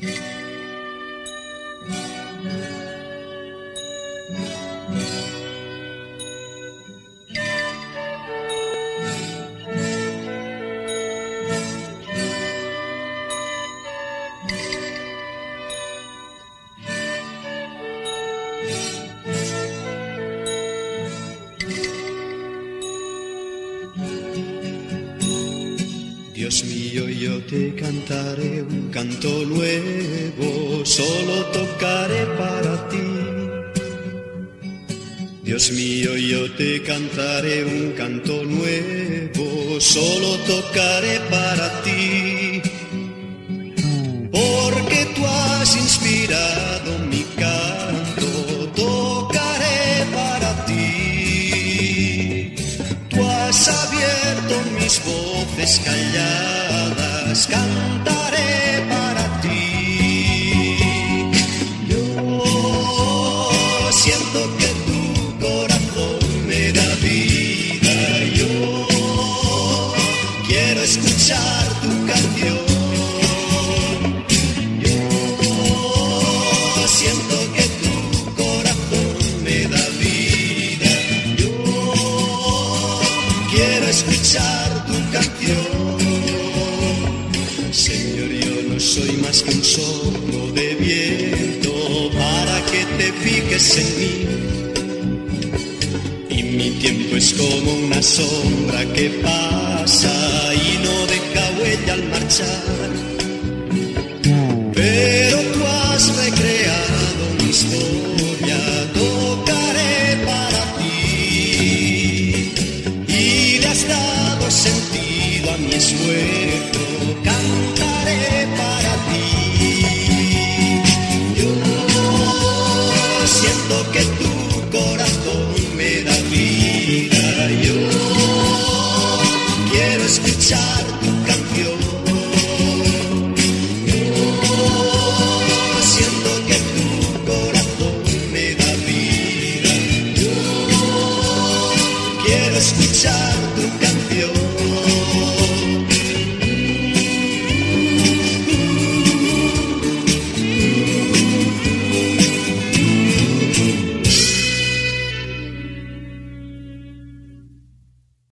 Dios mío, yo te cantaré un canto nuevo, solo tocaré para ti. Dios mío, yo te cantaré un canto nuevo, solo tocaré para ti. Porque tú has inspirado mi canto, tocaré para ti. Tú has abierto mis voces calladas, cantaré para ti. Yo siento que tu corazón me da vida. Yo quiero escuchar tu canción. Yo siento que tu corazón me da vida. Yo quiero escuchar tu canción. Señor, yo no soy más que un soplo de viento para que te fijes en mí. Y mi tiempo es como una sombra que pasa y no deja huella al marchar.